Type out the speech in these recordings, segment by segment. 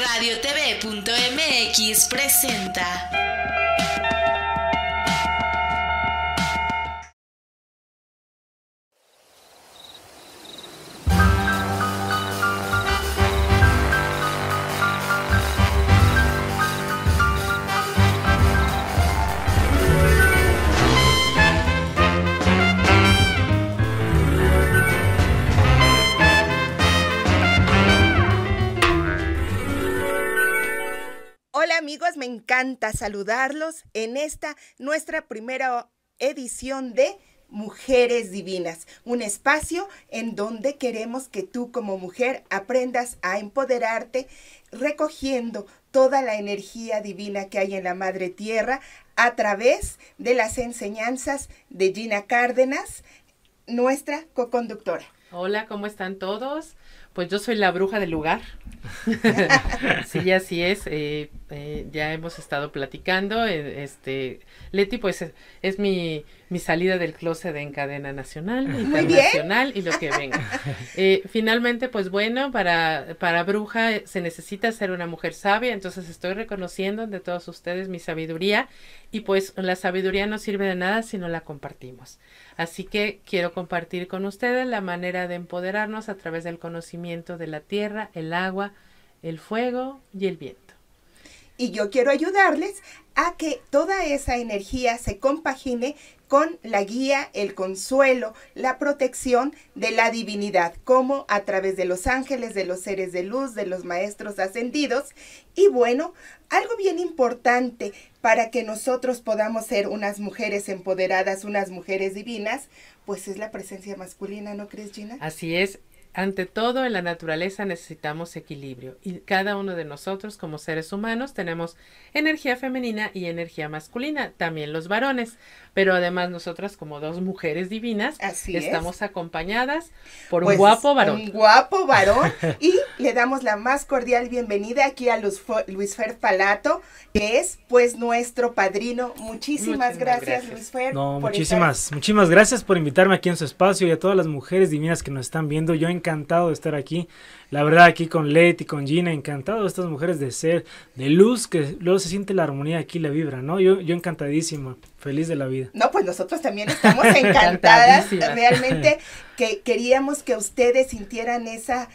RadioTV.mx presenta. Hola amigos, me encanta saludarlos en esta nuestra primera edición de Mujeres Divinas, un espacio en donde queremos que tú como mujer aprendas a empoderarte recogiendo toda la energía divina que hay en la Madre Tierra a través de las enseñanzas de Gina Cárdenas, nuestra coconductora. Hola, ¿cómo están todos? Pues yo soy la bruja del lugar. Sí, así es. Ya hemos estado platicando. Leti, pues es mi salida del closet en cadena nacional, internacional y lo que venga. Finalmente, pues bueno, para bruja se necesita ser una mujer sabia, entonces estoy reconociendo de todos ustedes mi sabiduría y pues la sabiduría no sirve de nada si no la compartimos. Así que quiero compartir con ustedes la manera de empoderarnos a través del conocimiento de la tierra, el agua, el fuego y el viento. Y yo quiero ayudarles a que toda esa energía se compagine con la guía, el consuelo, la protección de la divinidad, como a través de los ángeles, de los seres de luz, de los maestros ascendidos. Y bueno, algo bien importante para que nosotros podamos ser unas mujeres empoderadas, unas mujeres divinas, pues es la presencia masculina, ¿no crees, Gina? Así es. Ante todo, en la naturaleza necesitamos equilibrio y cada uno de nosotros como seres humanos tenemos energía femenina y energía masculina, también los varones, pero además nosotras como dos mujeres divinas estamos acompañadas por un guapo varón. Un guapo varón y le damos la más cordial bienvenida aquí a Luis Fer Palato, que es pues nuestro padrino. Muchísimas gracias, Luis Fer. No, muchísimas gracias por invitarme aquí en su espacio y a todas las mujeres divinas que nos están viendo. Yo encantado de estar aquí, la verdad, aquí con Leti, con Gina, encantado de estas mujeres de ser, de luz, que luego se siente la armonía aquí, la vibra, ¿no? Yo encantadísimo, feliz de la vida. No, pues nosotros también estamos encantadas, realmente que queríamos que ustedes sintieran esa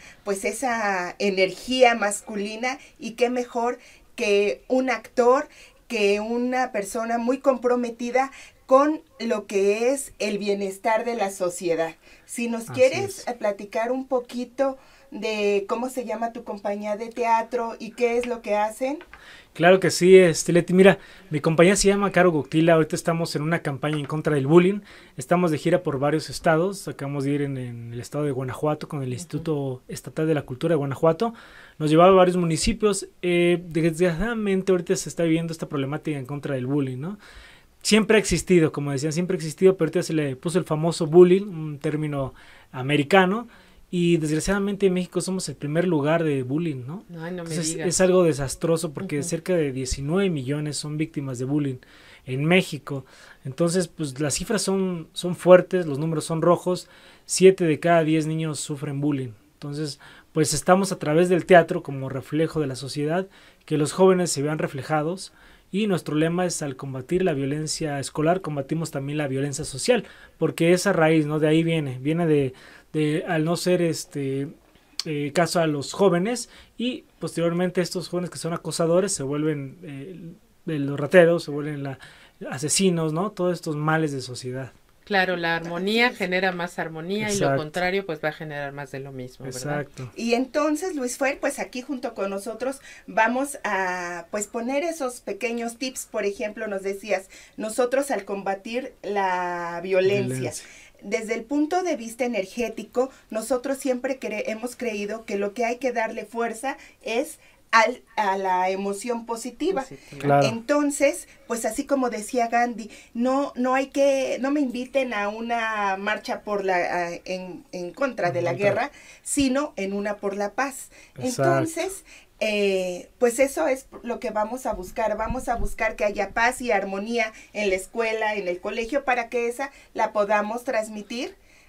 energía masculina y qué mejor que un actor, que una persona muy comprometida con lo que es el bienestar de la sociedad. Si nos quieres platicar un poquito de cómo se llama tu compañía de teatro y qué es lo que hacen. Claro que sí, Leti, mira, mi compañía se llama Caro Goctila, ahorita estamos en una campaña en contra del bullying, estamos de gira por varios estados, acabamos de ir en el estado de Guanajuato con el Instituto Estatal de la Cultura de Guanajuato, nos llevaba a varios municipios, desgraciadamente ahorita se está viviendo esta problemática en contra del bullying, ¿no? Siempre ha existido, como decían, siempre ha existido, pero ahorita se le puso el famoso bullying, un término americano, y desgraciadamente en México somos el primer lugar de bullying, ¿no? Ay, no me Entonces, digas. es algo desastroso porque cerca de 19 millones son víctimas de bullying en México. Entonces, pues las cifras son fuertes, los números son rojos, 7 de cada 10 niños sufren bullying. Entonces, pues estamos a través del teatro como reflejo de la sociedad, que los jóvenes se vean reflejados. Y nuestro lema es: al combatir la violencia escolar, combatimos también la violencia social, porque esa raíz, ¿no? De ahí viene de al no ser caso a los jóvenes, y posteriormente estos jóvenes que son acosadores se vuelven los rateros, se vuelven asesinos, ¿no? Todos estos males de sociedad. Claro, la armonía genera más armonía. Exacto. Y lo contrario pues va a generar más de lo mismo, ¿verdad? Exacto. Y entonces, Luis Fer, pues aquí junto con nosotros vamos a pues poner esos pequeños tips. Por ejemplo, nos decías, nosotros al combatir la violencia. Desde el punto de vista energético, nosotros siempre hemos creído que lo que hay que darle fuerza es a la emoción positiva. Claro. Entonces, pues así como decía Gandhi, no me inviten a una marcha en contra de la guerra, sino en una por la paz. Exacto. Entonces, pues eso es lo que vamos a buscar que haya paz y armonía en la escuela, en el colegio, para que esa la podamos transmitir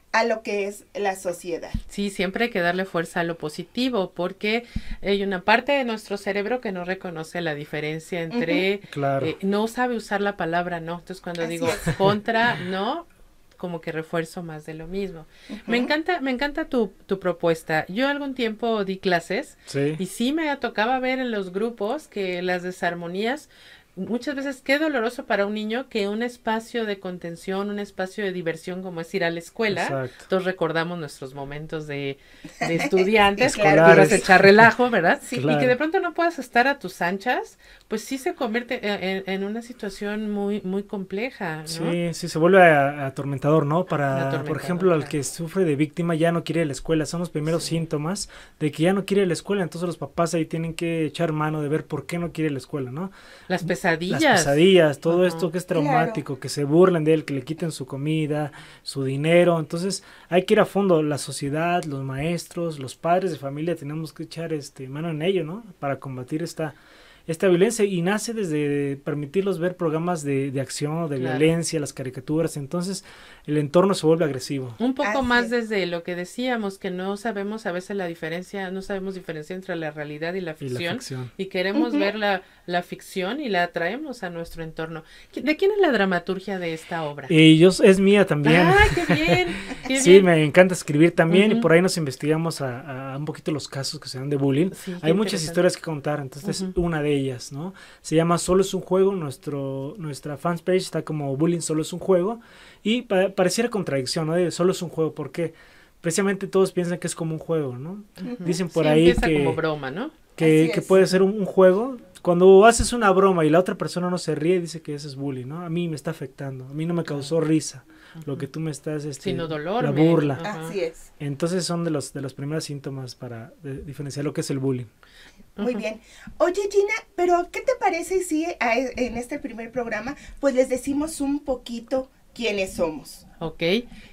a lo que es la sociedad. Sí, siempre hay que darle fuerza a lo positivo, porque hay una parte de nuestro cerebro que no reconoce la diferencia entre, Claro. No sabe usar la palabra no. Entonces cuando Así digo es. contra, no, como que refuerzo más de lo mismo. Me encanta tu propuesta. Yo algún tiempo di clases Sí. y sí me tocaba ver en los grupos que las desarmonías, muchas veces qué doloroso para un niño que un espacio de contención, un espacio de diversión como es ir a la escuela. Exacto. Todos recordamos nuestros momentos de estudiantes, Sí, claro. que ibas a echar relajo, ¿verdad? Sí, Y claro. que de pronto no puedas estar a tus anchas, pues sí se convierte en una situación muy, muy compleja, ¿no? Sí, sí, se vuelve atormentador, ¿no? Para, Atormentador, por ejemplo, al claro. que sufre de víctima ya no quiere ir a la escuela, son los primeros síntomas de que ya no quiere ir a la escuela, entonces los papás ahí tienen que echar mano de ver por qué no quiere ir a la escuela, ¿no? Las pesadillas. Las pesadillas, todo Ajá. esto que es traumático, que se burlen de él, que le quiten su comida, su dinero, entonces hay que ir a fondo, la sociedad, los maestros, los padres de familia, tenemos que echar mano en ello, ¿no? Para combatir esta violencia, y nace desde permitirlos ver programas de acción, de Claro. violencia, las caricaturas, entonces el entorno se vuelve agresivo. Un poco Así más es. desde lo que decíamos, que no sabemos a veces la diferencia, no sabemos diferenciar entre la realidad y la Y la ficción. ficción. Y queremos ver la ficción y la traemos a nuestro entorno. ¿De quién es la dramaturgia de esta obra? Y es mía también. ¡Ay, qué bien! ¡Qué Sí, bien! me encanta escribir también, y Ujú. por ahí nos investigamos a un poquito los casos que se dan de bullying. Sí, qué Hay muchas interesante. historias que contar, entonces Ujú. una de ellas, ¿no? Se llama Solo es un juego, nuestra fanpage está como Bullying Solo es un juego, y pareciera contradicción, ¿no? De solo es un juego, porque precisamente todos piensan que es como un juego, ¿no? Dicen por Sí, ahí empieza que, como broma, ¿no? Así que es. puede ser un juego. Cuando haces una broma y la otra persona no se ríe, dice que eso es bullying, ¿no? A mí me está afectando, a mí no me causó risa lo que tú me estás, Sino dolor. la burla. Ajá. Así es. Entonces son de los primeros síntomas para diferenciar lo que es el bullying. Muy bien. Oye, Gina, pero ¿qué te parece si en este primer programa pues les decimos un poquito quiénes somos? Ok,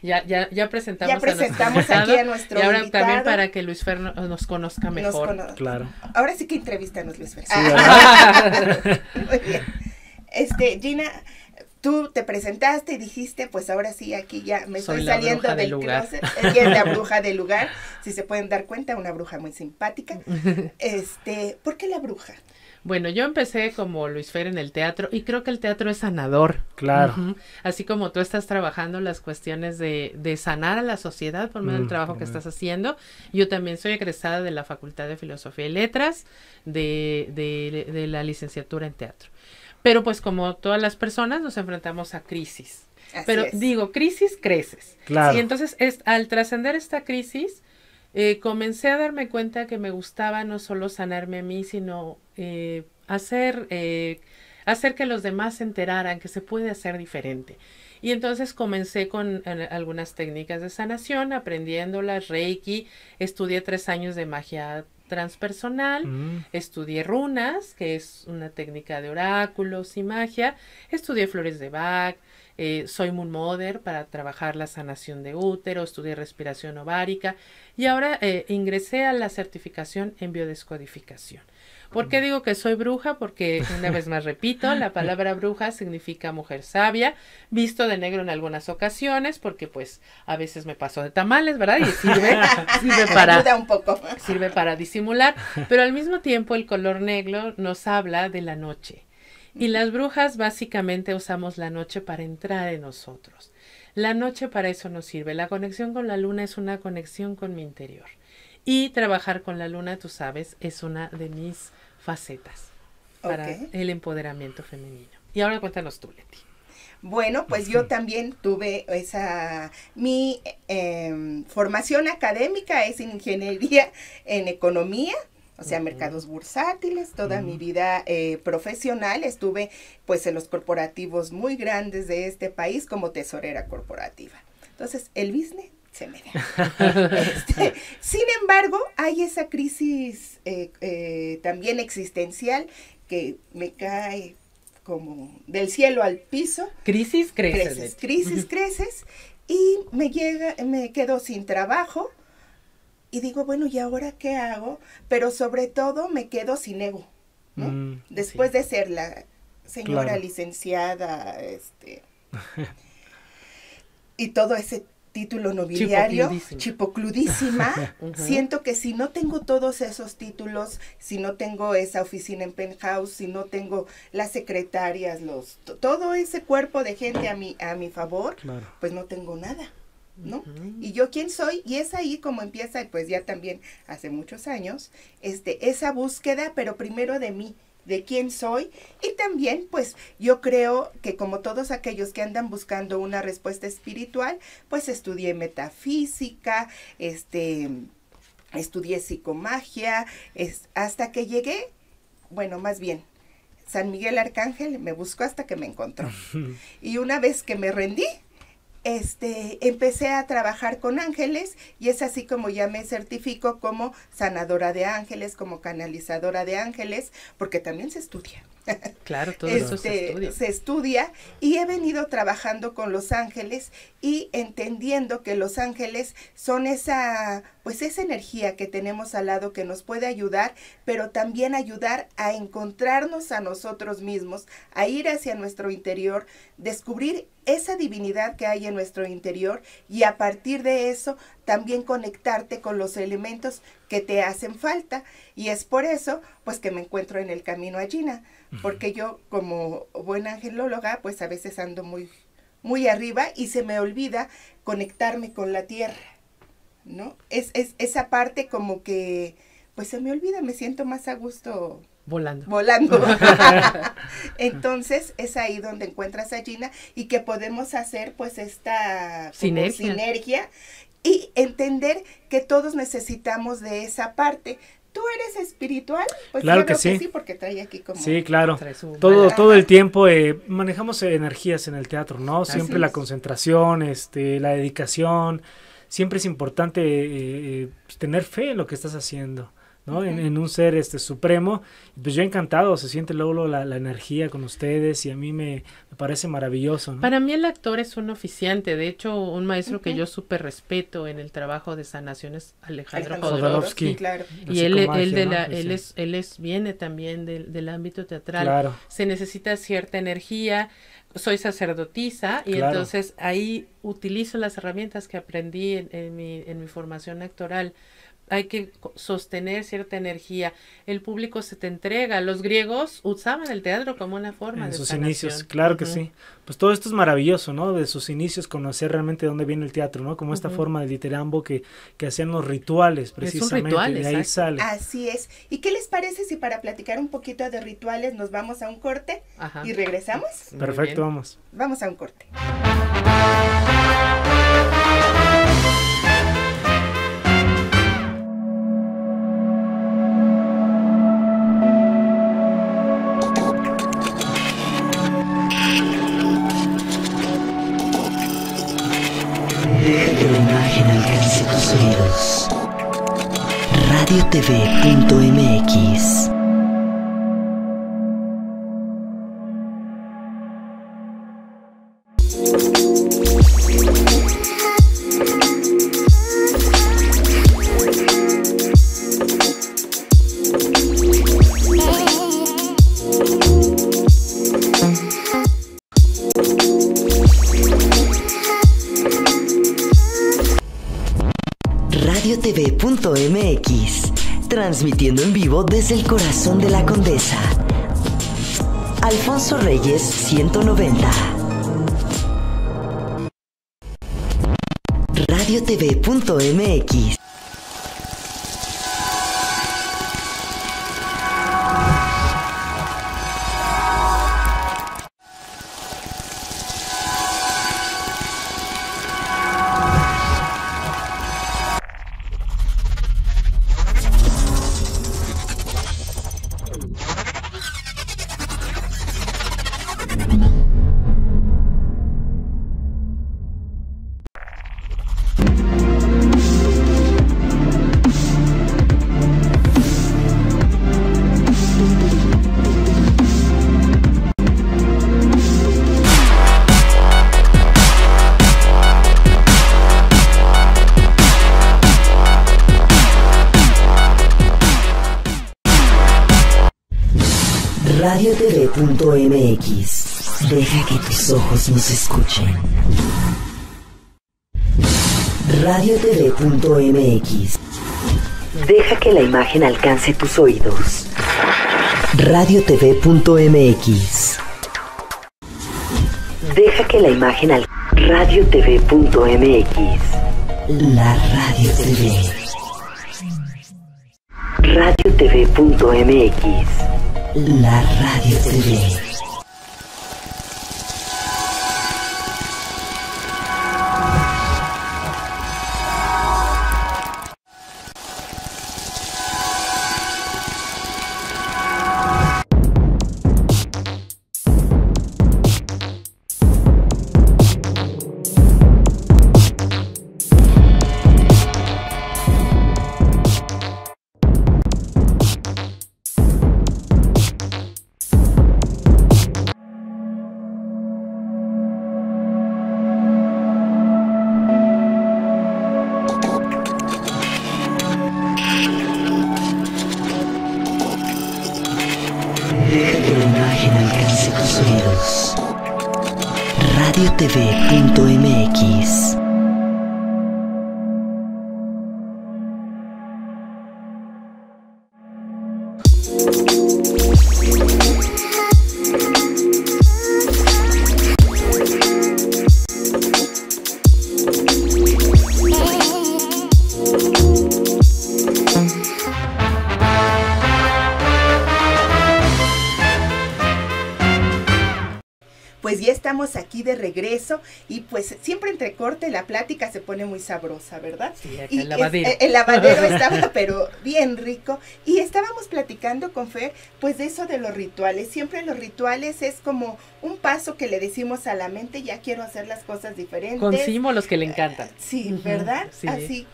ya presentamos, Ya presentamos a nuestro aquí invitado, a nuestro y ahora invitado. también para que Luis Fer nos conozca mejor. Claro. Ahora sí que entrevístanos, Luis Fer. Sí, ¿verdad? Muy bien. Gina, tú te presentaste y dijiste, pues ahora sí, aquí ya me Soy estoy la saliendo bruja del del lugar. closet. Ella es la bruja del lugar. Si se pueden dar cuenta, una bruja muy simpática. ¿Por qué la bruja? Bueno, yo empecé como Luis Fer en el teatro, y creo que el teatro es sanador. Claro. Ujú. Así como tú estás trabajando las cuestiones de sanar a la sociedad por medio del trabajo que tremendo. estás haciendo, yo también soy egresada de la Facultad de Filosofía y Letras, de la licenciatura en teatro. Pero pues como todas las personas nos enfrentamos a crisis. Así Pero es. digo, crisis creces. Claro. Y entonces al trascender esta crisis, comencé a darme cuenta que me gustaba no solo sanarme a mí, sino hacer que los demás se enteraran que se puede hacer diferente. Y entonces comencé con algunas técnicas de sanación, aprendiéndolas, Reiki, estudié 3 años de magia transpersonal, estudié runas, que es una técnica de oráculos y magia, estudié flores de Bach, soy Moon Mother para trabajar la sanación de útero, estudié respiración ovárica, y ahora ingresé a la certificación en biodescodificación. ¿Por qué digo que soy bruja? Porque, una vez más repito, la palabra bruja significa mujer sabia, visto de negro en algunas ocasiones, porque pues a veces me paso de tamales, ¿verdad? Y sirve Ayuda un poco. sirve para disimular, pero al mismo tiempo el color negro nos habla de la noche. Y las brujas básicamente usamos la noche para entrar en nosotros. La noche para eso nos sirve. La conexión con la luna es una conexión con mi interior. Y trabajar con la luna, tú sabes, es una de mis facetas para el empoderamiento femenino. Y ahora cuéntanos tú, Leti. Bueno, pues yo también tuve mi formación académica es ingeniería en economía, o sea, mercados bursátiles. Toda mi vida profesional estuve pues en los corporativos muy grandes de este país como tesorera corporativa. Entonces, el business se me da. Sin embargo, hay esa crisis también existencial que me cae como del cielo al piso. Crisis creces. Creces, y me quedo sin trabajo y digo, bueno, ¿y ahora qué hago? Pero sobre todo me quedo sin ego, ¿no? Después de ser la señora licenciada, y todo ese título nobiliario, Chipocludísima. chipocludísima. Siento que si no tengo todos esos títulos, si no tengo esa oficina en penthouse, si no tengo las secretarias, todo ese cuerpo de gente a mi favor, Claro. pues no tengo nada, ¿no? Y yo quién soy, y es ahí como empieza, pues ya también hace muchos años, esa búsqueda, pero primero de mí, de quién soy, y también pues yo creo que como todos aquellos que andan buscando una respuesta espiritual, pues estudié metafísica, estudié psicomagia, hasta que llegué, bueno, más bien, San Miguel Arcángel me buscó hasta que me encontró. Y una vez que me rendí, empecé a trabajar con ángeles, y es así como ya me certifico como sanadora de ángeles, como canalizadora de ángeles, porque también se estudia. Claro, todo eso se estudia. Se estudia, y he venido trabajando con los ángeles y entendiendo que los ángeles son esa energía que tenemos al lado que nos puede ayudar, pero también ayudar a encontrarnos a nosotros mismos, a ir hacia nuestro interior, descubrir esa divinidad que hay en nuestro interior, y a partir de eso también conectarte con los elementos que te hacen falta. Y es por eso pues que me encuentro en el camino a Gina, porque yo como buena angelóloga pues a veces ando muy, muy arriba y se me olvida conectarme con la tierra, ¿no? Es esa parte como que pues se me olvida, me siento más a gusto volando. Entonces es ahí donde encuentras a Gina, y que podemos hacer pues esta sinergia y entender que todos necesitamos de esa parte. ¿Tú eres espiritual? Pues claro yo que creo sí. Sí, porque trae aquí como... Sí, claro. Todo el tiempo manejamos energías en el teatro, ¿no? Siempre la concentración, la dedicación. Siempre es importante tener fe en lo que estás haciendo, ¿no? En un ser supremo. Pues yo encantado, se siente luego la energía con ustedes, y a mí me parece maravilloso, ¿no? Para mí el actor es un oficiante. De hecho, un maestro que yo súper respeto en el trabajo de sanación es Alejandro Jodorowsky. Claro. Y él viene también del ámbito teatral. Claro. Se necesita cierta energía. Soy sacerdotisa, y Claro. entonces ahí utilizo las herramientas que aprendí en mi formación actoral. Hay que sostener cierta energía. El público se te entrega. Los griegos usaban el teatro como una forma en de sus sanación. inicios, claro que sí. Pues todo esto es maravilloso, ¿no? De sus inicios, conocer realmente de dónde viene el teatro, ¿no? Como esta forma de diterambo que hacían los rituales, precisamente. Es un ritual, de ahí sale. Así es. ¿Y qué les parece si para platicar un poquito de rituales nos vamos a un corte y regresamos? Perfecto, vamos. Vamos a un corte. Deja que la imagen alcance tus oídos. radiotv.mx. radiotv.mx, transmitiendo en vivo desde el corazón de la Condesa. Alfonso Reyes 190. radiotv.mx. radiotv.mx. Deja que tus ojos nos escuchen. RadioTV.mx. Deja que la imagen alcance tus oídos. RadioTV.mx. Deja que la imagen alcance. RadioTV.mx. La Radio TV. RadioTV.mx. La Radio TV. RadioTV.mx. Pues ya estamos aquí de regreso y pues siempre entre corte la plática se pone muy sabrosa, ¿verdad? Sí, y el lavadero. El lavadero estaba pero bien rico y estábamos platicando con Fer pues de eso de los rituales. Siempre los rituales es como un paso que le decimos a la mente, ya quiero hacer las cosas diferentes. Con símbolos que le encantan. Sí, ¿verdad? Sí. Así,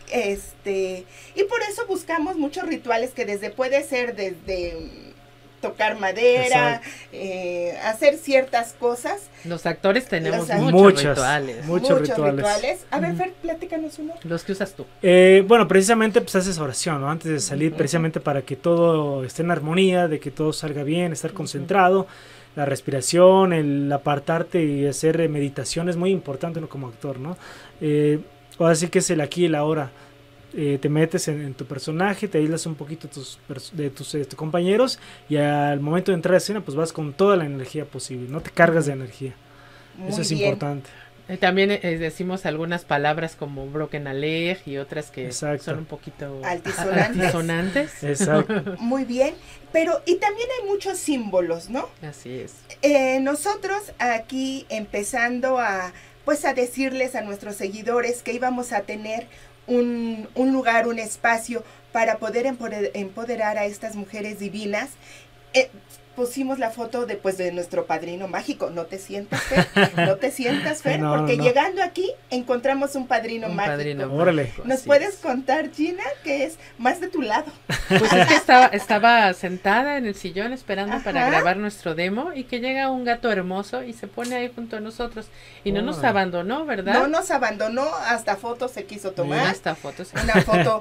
y por eso buscamos muchos rituales que puede ser desde tocar madera, hacer ciertas cosas. Los actores tenemos muchos rituales. Muchos rituales. A ver, Fer, platícanos uno. Los que usas tú. Bueno, precisamente pues haces oración, ¿no? Antes de salir, precisamente para que todo esté en armonía, de que todo salga bien, estar concentrado. La respiración, el apartarte y hacer meditación es muy importante, ¿no? Como actor, ¿no? Ahora sí que es el aquí y el ahora. Te metes en tu personaje, te aíslas un poquito de tus compañeros y al momento de entrar a escena pues vas con toda la energía posible, no te cargas de energía. Eso es importante. También decimos algunas palabras como broken a leg y otras que son un poquito altisonantes. Exacto. Muy bien, y también hay muchos símbolos, ¿no? Así es. Nosotros aquí empezando a decirles a nuestros seguidores que íbamos a tener un lugar, un espacio para poder empoderar a estas mujeres divinas. Pusimos la foto de nuestro padrino mágico. No te sientas, Fer, porque llegando aquí encontramos un padrino mágico. Órale. ¿Nos puedes contar, Gina, que es más de tu lado? Pues es que estaba sentada en el sillón esperando para grabar nuestro demo y que llega un gato hermoso y se pone ahí junto a nosotros y no nos abandonó, ¿verdad? No nos abandonó, hasta fotos se quiso tomar. Hasta fotos. Una foto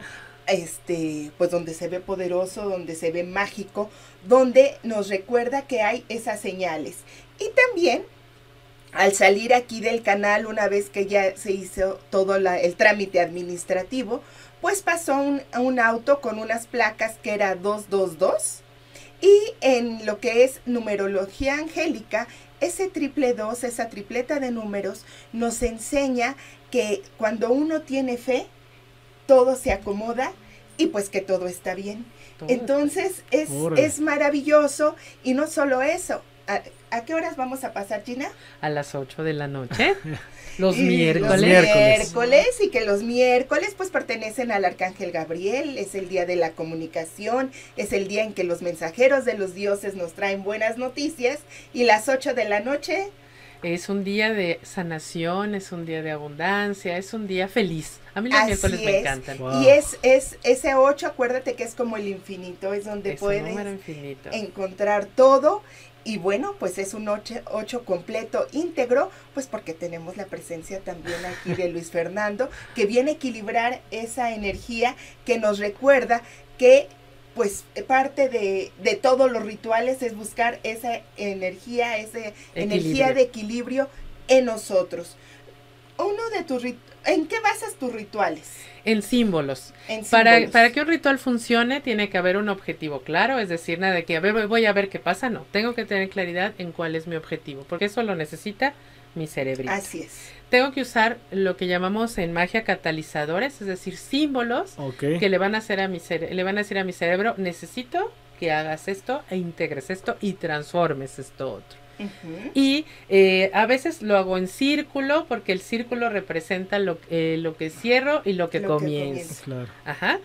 donde se ve poderoso, donde se ve mágico, donde nos recuerda que hay esas señales. Y también, al salir aquí del canal, una vez que ya se hizo todo el trámite administrativo, pues pasó un auto con unas placas que era 222, y en lo que es numerología angélica, ese 222, esa tripleta de números, nos enseña que cuando uno tiene fe, todo se acomoda y pues que todo está bien. Entonces es maravilloso y no solo eso. ¿A qué horas vamos a pasar, Gina? A las 8 de la noche. Los miércoles. Y que los miércoles pues pertenecen al Arcángel Gabriel, es el día de la comunicación, es el día en que los mensajeros de los dioses nos traen buenas noticias y las 8 de la noche... Es un día de sanación, es un día de abundancia, es un día feliz. A mí los miércoles me encantan. Wow. Y es ese 8, acuérdate que es como el infinito, es donde puedes encontrar todo. Y bueno, pues es un 8 completo, íntegro, pues porque tenemos la presencia también aquí de Luis Fernando, que viene a equilibrar esa energía que nos recuerda que pues parte de todos los rituales es buscar esa energía, energía de equilibrio en nosotros. ¿En qué basas tus rituales? En símbolos. En Para símbolos. que un ritual funcione, tiene que haber un objetivo claro, es decir, nada de que a ver, voy a ver qué pasa, no. Tengo que tener claridad en cuál es mi objetivo, porque eso lo necesita mi cerebrito. Así es. Tengo que usar lo que llamamos en magia catalizadores, es decir, símbolos que le van a hacer a mi le van a decir a mi cerebro, necesito que hagas esto e integres esto y transformes esto otro. Y a veces lo hago en círculo porque el círculo representa lo que cierro y lo que comienzo. Claro. Ajá.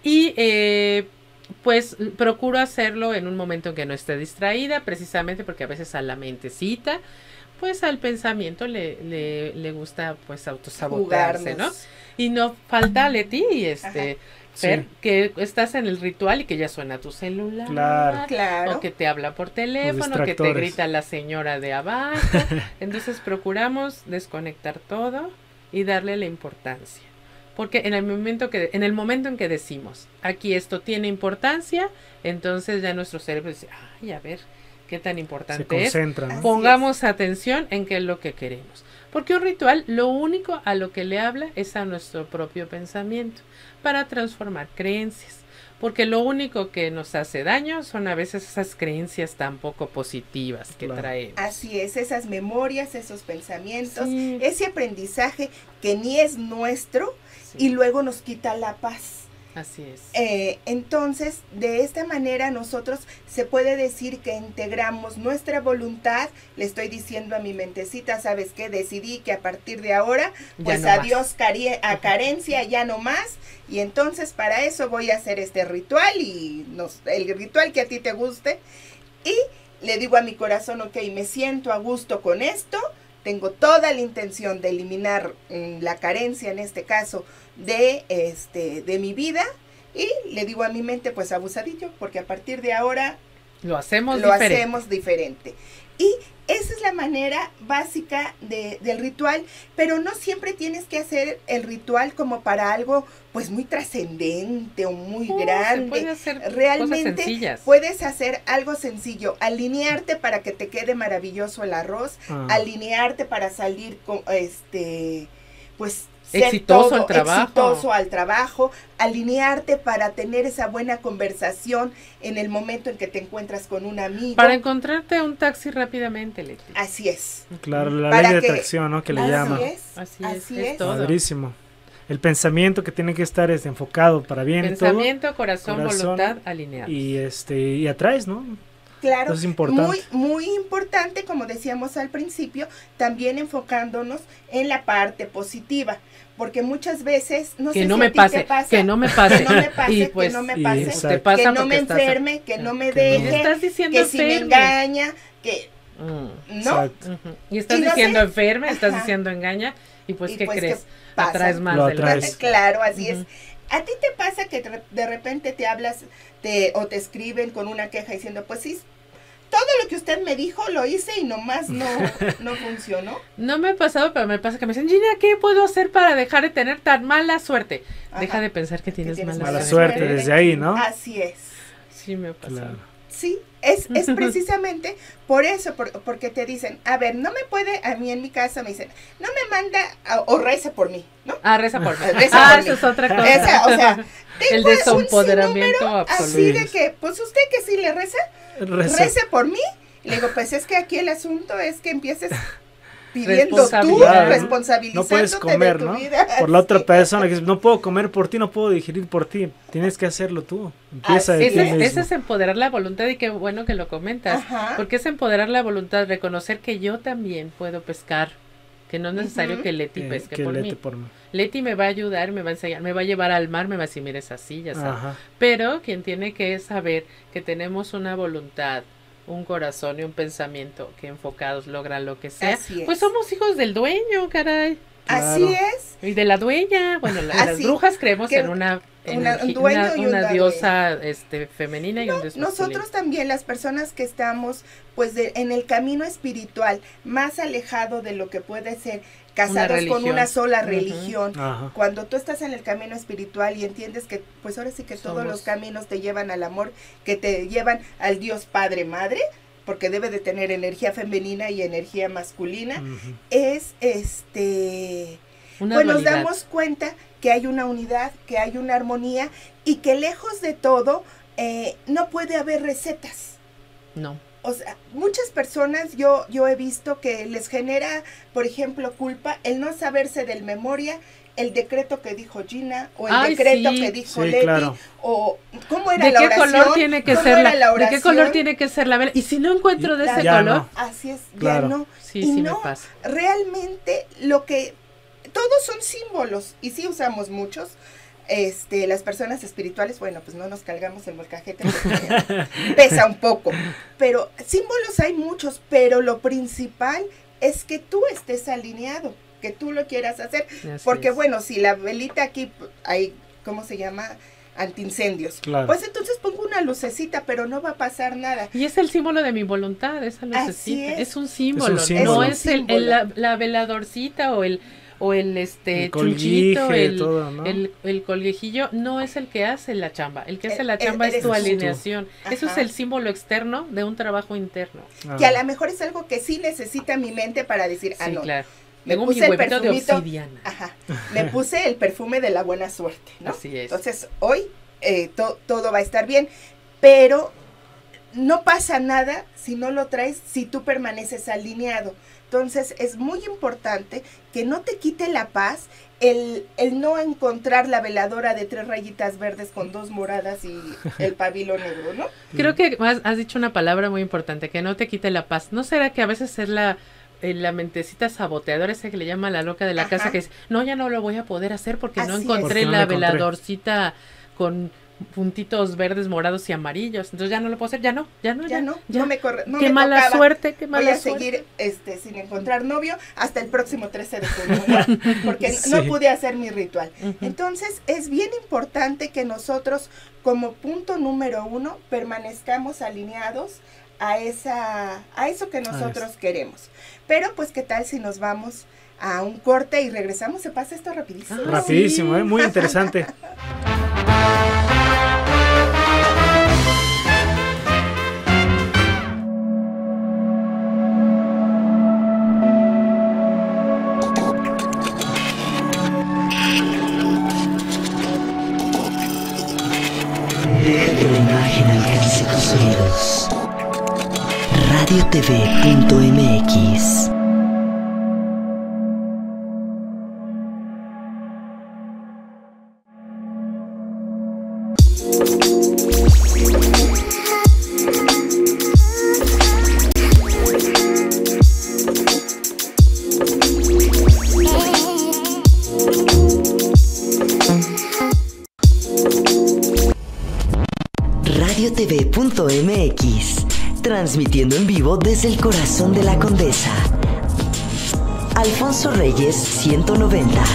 Y pues procuro hacerlo en un momento en que no esté distraída, precisamente porque a veces a la mentecita, pues al pensamiento le gusta pues autosabotearse, ¿no? Y no falta, Leti, Fer, que estás en el ritual y que ya suena tu celular, Claro. o que te habla por teléfono, que te grita la señora de abajo. Entonces procuramos desconectar todo y darle la importancia. Porque en el momento en que decimos, aquí esto tiene importancia, entonces ya nuestro cerebro dice, ay, a ver, qué tan importante se concentra, ¿no? Pongamos atención en qué es lo que queremos. Porque un ritual, lo único a lo que le habla es a nuestro propio pensamiento, para transformar creencias. Porque lo único que nos hace daño son a veces esas creencias tan poco positivas que traemos. Así es, esas memorias, esos pensamientos, ese aprendizaje que ni es nuestro y luego nos quita la paz. Así es. Entonces, de esta manera nosotros se puede decir que integramos nuestra voluntad. Le estoy diciendo a mi mentecita, ¿sabes qué? Decidí que a partir de ahora, pues no adiós a carencia, ya no más. Y entonces para eso voy a hacer este ritual y el ritual que a ti te guste. Y le digo a mi corazón, ok, me siento a gusto con esto. Tengo toda la intención de eliminar la carencia, en este caso, de mi vida, y le digo a mi mente, pues abusadillo, porque a partir de ahora lo hacemos diferente. Y esa es la manera básica del ritual, pero no siempre tienes que hacer el ritual como para algo pues muy trascendente o muy grande. Se puede hacer realmente cosas sencillas. Puedes hacer algo sencillo, alinearte para que te quede maravilloso el arroz, alinearte para salir con pues exitoso al trabajo, alinearte para tener esa buena conversación en el momento en que te encuentras con un amigo. Para encontrarte un taxi rápidamente, Leti. Así es. Claro, la ley de atracción, ¿no? Que le llama. Así es. Todo. Padrísimo. El pensamiento que tiene que estar enfocado para bien. Pensamiento, todo. Corazón, voluntad, alineados. Y atraes, ¿no? Claro, es importante. Muy importante, como decíamos al principio, también enfocándonos en la parte positiva, porque muchas veces que no me pase, que no me pase, que no me enferme, que no me deje, que si me engaña, que no. Y estás diciendo enferme, estás diciendo engaña, y pues ¿qué crees? Atraes más de lo que... Claro, así es. ¿A ti te pasa que de repente te hablas o te escriben con una queja diciendo, pues sí, todo lo que usted me dijo lo hice y nomás no funcionó? No me ha pasado, pero me pasa que me dicen, Gina, ¿qué puedo hacer para dejar de tener tan mala suerte? Deja de pensar que tienes mala suerte desde ahí, ¿no? Así es. Sí me ha pasado. Claro. Sí, es precisamente por eso, porque te dicen, a ver, no me puede, a mí en mi casa me dicen, no me manda o reza por mí, ¿no? Reza por mí. Eso es otra cosa. O sea, el desempoderamiento absoluto. Así de que, pues usted que sí le rece por mí. Y le digo, pues es que aquí el asunto es que empieces pidiendo tú, responsabilizándote no puedes comer, de tu ¿no? vida. Por la otra persona, que dice, no puedo comer por ti, no puedo digerir por ti. Tienes que hacerlo tú. Empieza de ti mismo. Ese es empoderar la voluntad, y qué bueno que lo comentas. Porque es empoderar la voluntad, reconocer que yo también puedo pescar, que no es necesario que Leti pesque por mí. Leti me va a ayudar, me va a enseñar, me va a llevar al mar, me va a decir, mira, es así, ya sabes. Pero quien tiene que saber que tenemos una voluntad, un corazón y un pensamiento que enfocados logran lo que sea, pues somos hijos del dueño, caray. Claro. Así es. Y de la dueña. Bueno, las brujas creemos en una diosa femenina y un dios masculino. Nosotros también, las personas que estamos pues en el camino espiritual, más alejado de lo que puede ser casados con una sola religión. Cuando tú estás en el camino espiritual y entiendes que pues ahora sí que todos los caminos te llevan al amor, que te llevan al Dios Padre Madre, porque debe de tener energía femenina y energía masculina, es pues nos damos cuenta que hay una unidad, que hay una armonía y que lejos de todo no puede haber recetas. No. O sea, muchas personas yo he visto que les genera, por ejemplo, culpa el no saberse de memoria el decreto que dijo Gina o el decreto que dijo Leti, claro. O cómo era la oración, ¿de qué color tiene que ser ¿de qué color tiene que ser la vela? Y si no encuentro de ese color, no. Así es, claro. ya no. Sí, y sí no, me pasa. Realmente lo que todos son símbolos y sí usamos muchos. Las personas espirituales, bueno, pues no nos cargamos el molcajete porque pesa un poco, pero símbolos hay muchos, pero lo principal es que tú estés alineado, que tú lo quieras hacer, porque bueno, si la velita aquí hay, ¿cómo se llama? Antiincendios, claro. Pues entonces pongo una lucecita, pero no va a pasar nada. Y es el símbolo de mi voluntad, esa lucecita, es un símbolo, símbolo. No es la veladorcita o el chunchito, todo, ¿no? el colguejillo, no es el que hace la chamba. El que hace la chamba es tu alineación. Eso es el símbolo externo de un trabajo interno. Que a lo mejor es algo que sí necesita mi mente para decir, no. Claro. Me puse el perfumito de obsidiana. Me puse el perfume de la buena suerte, ¿no? Así es. Entonces, hoy todo va a estar bien, pero no pasa nada si no lo traes, si tú permaneces alineado. Entonces, es muy importante que no te quite la paz el no encontrar la veladora de 3 rayitas verdes con 2 moradas y el pabilo negro, ¿no? Creo que has dicho una palabra muy importante, que no te quite la paz. ¿No será que a veces es la mentecita saboteadora, esa que le llama la loca de la casa, que es, no, ya no lo voy a poder hacer porque no encontré la veladorcita con puntitos verdes, morados y amarillos, entonces ya no lo puedo hacer, ya no me corre, no qué me mala tocaba. Suerte, qué mala voy a suerte. seguir sin encontrar novio hasta el próximo 13 de junio, ¿no? Porque no pude hacer mi ritual. Entonces es bien importante que nosotros como punto número 1 permanezcamos alineados a eso que nosotros queremos. Pero pues qué tal si nos vamos a un corte y regresamos. Se pasa esto rapidísimo. Rapidísimo, muy interesante. Deja que la imagen alcance tus oídos. RadioTV.mx. RadioTV.mx, transmitiendo en vivo desde el corazón de la Condesa. Alfonso Reyes 190.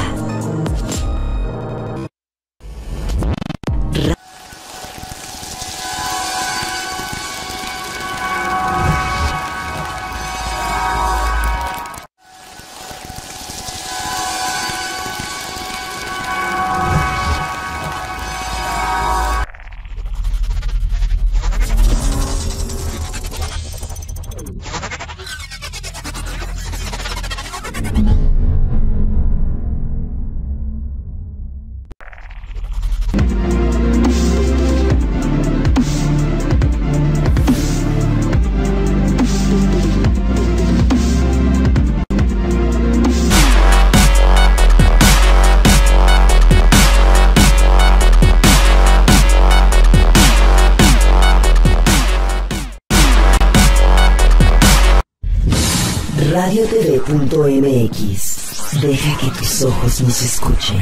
RadioTV.mx. Deja que tus ojos nos escuchen.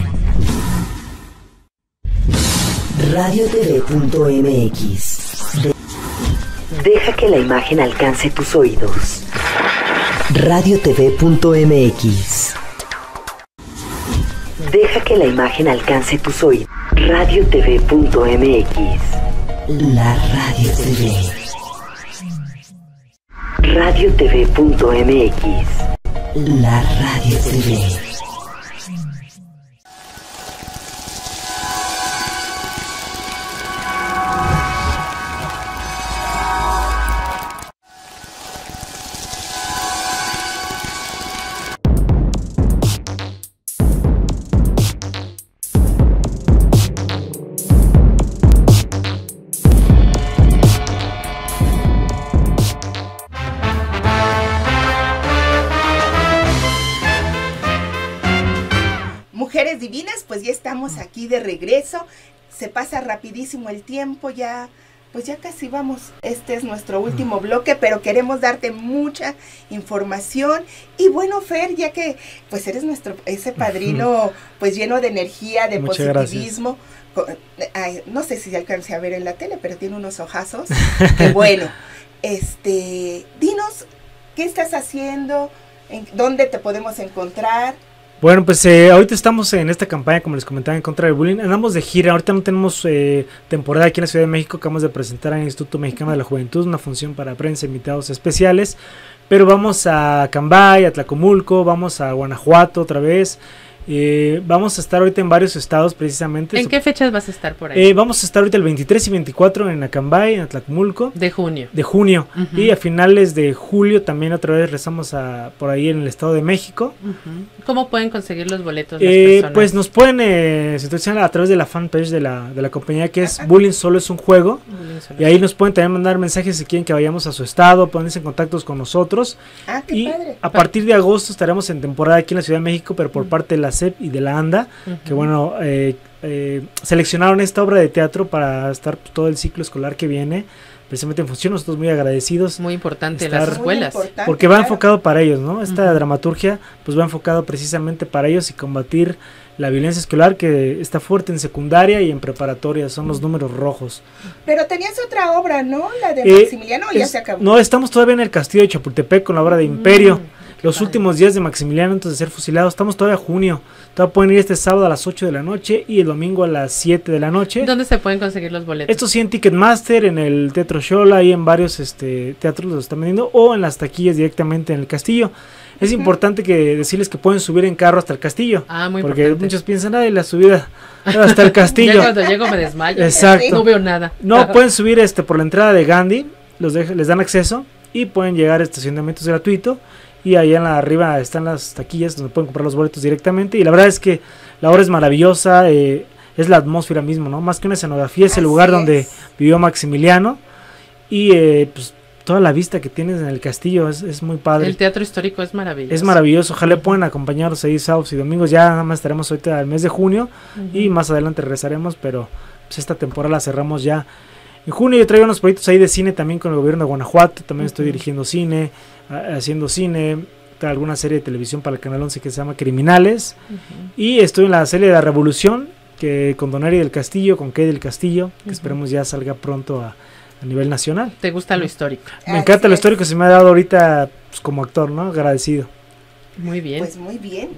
RadioTV.mx. Deja que la imagen alcance tus oídos. RadioTV.mx. Deja que la imagen alcance tus oídos. RadioTV.mx. La Radio TV. RadioTV.mx. La Radio TV. divinas, pues ya estamos aquí de regreso. Se pasa rapidísimo el tiempo, ya pues ya casi vamos. Este es nuestro último bloque, pero queremos darte mucha información. Y bueno, Fer, ya que pues eres ese padrino pues lleno de energía, de muchas positivismo. Ay, no sé si se alcance a ver en la tele, pero tiene unos ojazos. Que bueno, dinos, ¿qué estás haciendo? ¿Dónde te podemos encontrar? Bueno, pues ahorita estamos en esta campaña, como les comentaba, en contra del bullying. Andamos de gira, ahorita no tenemos temporada aquí en la Ciudad de México. Acabamos de presentar en el Instituto Mexicano de la Juventud una función para prensa, invitados especiales. Pero vamos a Cambay, a Tlacomulco, vamos a Guanajuato otra vez. Vamos a estar ahorita en varios estados precisamente. ¿En qué fechas vas a estar por ahí? Vamos a estar ahorita el 23 y 24 en Acambay, en Atlacomulco. De junio. Uh-huh. Y a finales de julio también otra vez rezamos por ahí en el Estado de México. Uh-huh. ¿Cómo pueden conseguir los boletos las personas? Pues nos pueden sintonizar a través de la fanpage de la compañía, que es Bullying Solo es un Juego. Y ahí nos pueden también mandar mensajes si quieren que vayamos a su estado, ponerse en contactos con nosotros. Qué padre. A partir de agosto estaremos en temporada aquí en la Ciudad de México, pero por parte de la CEP y de la ANDA, que bueno, seleccionaron esta obra de teatro para estar todo el ciclo escolar que viene, precisamente en función. Nosotros muy agradecidos. Muy importante las escuelas. Porque va enfocado para ellos, ¿no? Esta dramaturgia pues va enfocado precisamente para ellos y combatir la violencia escolar, que está fuerte en secundaria y en preparatoria, son los números rojos. Pero tenías otra obra, ¿no? La de Maximiliano, ya se acabó. No, estamos todavía en el Castillo de Chapultepec con la obra de Imperio. Los últimos días de Maximiliano antes de ser fusilado. Estamos todavía junio. Todavía pueden ir este sábado a las 8 de la noche y el domingo a las 7 de la noche. ¿Dónde se pueden conseguir los boletos? Esto sí en Ticketmaster, en el Teatro Xola y en varios teatros los están vendiendo, o en las taquillas directamente en el castillo. Es importante decirles que pueden subir en carro hasta el castillo. Muy porque importante. Muchos piensan, la subida hasta el castillo. Ya cuando llego me desmayo. Exacto. No veo nada. No, pueden subir por la entrada de Gandhi, les dan acceso y pueden llegar a estacionamientos gratuito. Y allá arriba están las taquillas donde pueden comprar los boletos directamente. Y la verdad es que la obra es maravillosa, es la atmósfera mismo, ¿no? Más que una escenografía, es el lugar donde vivió Maximiliano. Y pues toda la vista que tienes en el castillo es muy padre. El teatro histórico es maravilloso. Es maravilloso, ojalá puedan acompañarnos ahí sábados y domingos. Ya nada más estaremos ahorita al mes de junio y más adelante regresaremos, pero pues esta temporada la cerramos ya en junio. Yo traigo unos proyectos ahí de cine también con el gobierno de Guanajuato, también estoy dirigiendo cine, haciendo cine, alguna serie de televisión para el Canal 11 que se llama Criminales, y estoy en la serie de La Revolución, que con Don Eri del Castillo, con Kay del Castillo, que esperemos ya salga pronto a nivel nacional. ¿Te gusta lo histórico? Me encanta lo histórico, se me ha dado ahorita pues, como actor, ¿no? Agradecido. Muy bien. Pues muy bien,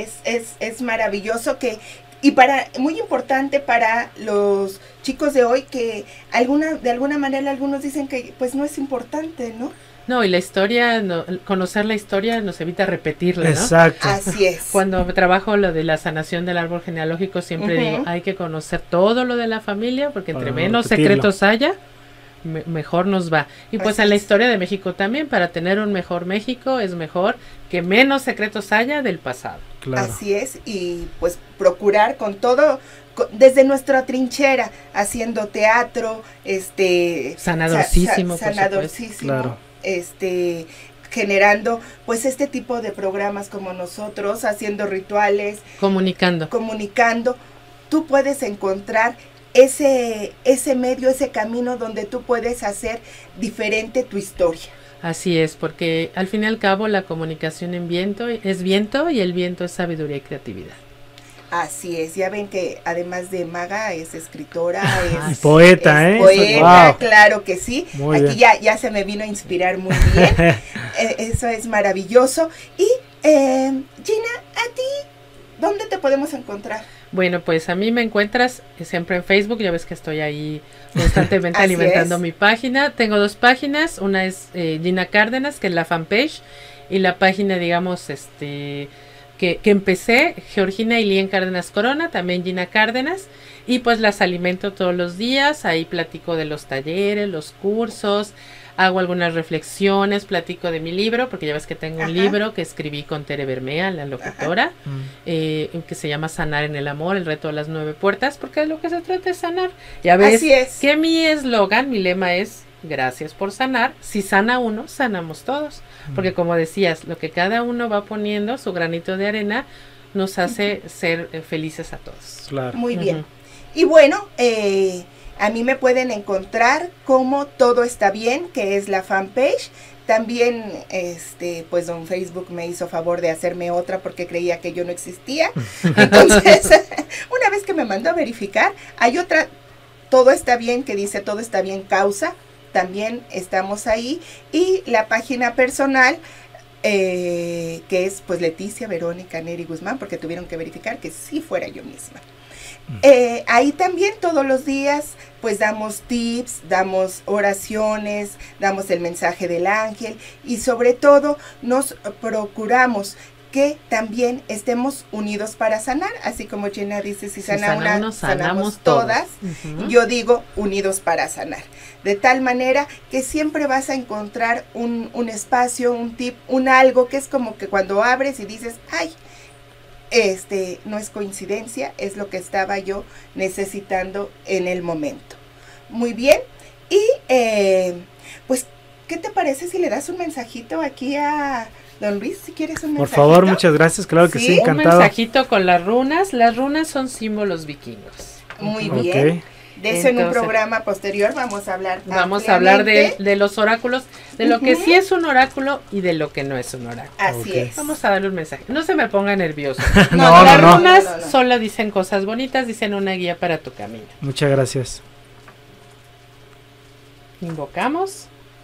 es maravilloso y muy importante para los chicos de hoy que de alguna manera algunos dicen que pues no es importante, ¿no? No, y la historia, conocer la historia nos evita repetirla, ¿no? Exacto. Así es. Cuando trabajo lo de la sanación del árbol genealógico siempre digo, hay que conocer todo lo de la familia, porque entre menos secretos haya, mejor nos va. Y pues en la historia de México también, para tener un mejor México, es mejor que menos secretos haya del pasado. Claro. Así es, y pues procurar con todo, desde nuestra trinchera, haciendo teatro, sanadorcísimo, claro. Generando pues este tipo de programas como nosotros, haciendo rituales, comunicando. Tú puedes encontrar ese medio, ese camino donde tú puedes hacer diferente tu historia. Así es, porque al fin y al cabo la comunicación es viento y el viento es sabiduría y creatividad. Así es, ya ven que además de maga es escritora, es poeta, poeta, wow. Claro que sí. Muy aquí ya se me vino a inspirar muy bien. Eso es maravilloso. Y Gina, ¿a ti dónde te podemos encontrar? Bueno, pues a mí me encuentras siempre en Facebook, ya ves que estoy ahí constantemente alimentando mi página. Tengo 2 páginas, una es Gina Cárdenas, que es la fanpage, y la página, digamos, que empecé, Georgina Ilien Cárdenas Corona, también Gina Cárdenas, y pues las alimento todos los días. Ahí platico de los talleres, los cursos, hago algunas reflexiones, platico de mi libro, porque ya ves que tengo un libro que escribí con Tere Bermea, la locutora, que se llama Sanar en el Amor, el reto de las 9 puertas, porque de lo que se trata es sanar. Ya ves. Así es. Que mi eslogan, mi lema es: gracias por sanar. Si sana uno, sanamos todos. Porque como decías, lo que cada uno va poniendo, su granito de arena, nos hace ser felices a todos. Claro. Muy bien. Y bueno, a mí me pueden encontrar como Todo Está Bien, que es la fanpage. También, pues don Facebook me hizo favor de hacerme otra porque creía que yo no existía. Entonces, una vez que me mandó a verificar, hay otra, Todo Está Bien, que dice Todo Está Bien Causa. También estamos ahí. Y la página personal, que es pues Leticia Verónica Neri Guzmán, porque tuvieron que verificar que sí fuera yo misma. Ahí también todos los días pues damos tips, damos oraciones, damos el mensaje del ángel y sobre todo nos procuramos que también estemos unidos para sanar, así como Jenna dice, si sana una, sanamos todas. Yo digo unidos para sanar, de tal manera que siempre vas a encontrar un espacio, un tip, un algo que es como que cuando abres y dices, ay, no es coincidencia, es lo que estaba yo necesitando en el momento. Muy bien, y pues, ¿qué te parece si le das un mensajito aquí a don Luis, si quieres un mensajito? Por favor, muchas gracias, claro que sí, encantado. Un mensajito con las runas son símbolos vikingos. Muy bien. De eso en un programa posterior vamos a hablar. Vamos a hablar de los oráculos, de lo que sí es un oráculo y de lo que no es un oráculo. Así es. Vamos a darle un mensaje. No se me ponga nervioso. No. Las runas solo dicen cosas bonitas, dicen una guía para tu camino. Muchas gracias. Invocamos.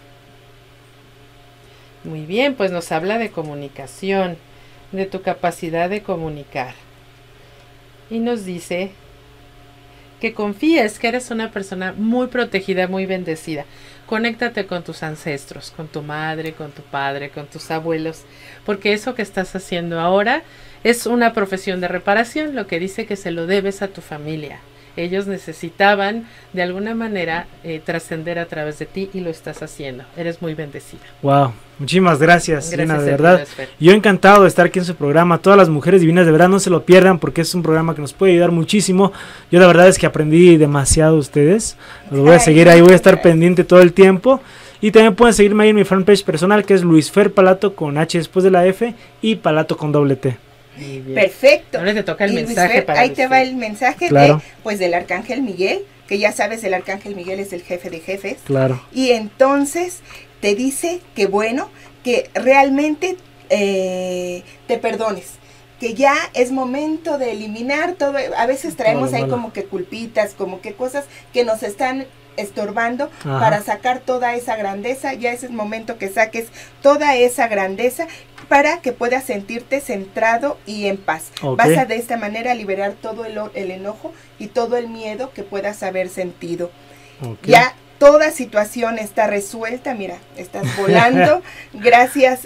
Muy bien, pues nos habla de comunicación, de tu capacidad de comunicar. Y nos dice que confíes que eres una persona muy protegida, muy bendecida. Conéctate con tus ancestros, con tu madre, con tu padre, con tus abuelos, porque eso que estás haciendo ahora es una profesión de reparación, lo que dice que se lo debes a tu familia. Ellos necesitaban de alguna manera trascender a través de ti y lo estás haciendo. Eres muy bendecida. Wow, muchísimas gracias, Lina, de verdad. Ti, yo encantado de estar aquí en su programa. Todas las mujeres divinas, de verdad no se lo pierdan porque es un programa que nos puede ayudar muchísimo. Yo la verdad es que aprendí demasiado de ustedes. Los voy a seguir ahí, voy a estar pendiente todo el tiempo. Y también pueden seguirme ahí en mi fanpage personal, que es Luis Fer Palato con H después de la F y Palato con doble T. Perfecto. Ahora te toca el mensaje para ahí te va el mensaje del Arcángel Miguel, que ya sabes, el Arcángel Miguel es el jefe de jefes. Claro. Y entonces te dice que bueno, que realmente te perdones, que ya es momento de eliminar todo. A veces traemos ahí como que culpitas, como que cosas que nos están estorbando para sacar toda esa grandeza. Ya es el momento que saques toda esa grandeza para que puedas sentirte centrado y en paz. Vas a de esta manera liberar todo el enojo y todo el miedo que puedas haber sentido. Ya toda situación está resuelta, mira, estás volando. Gracias.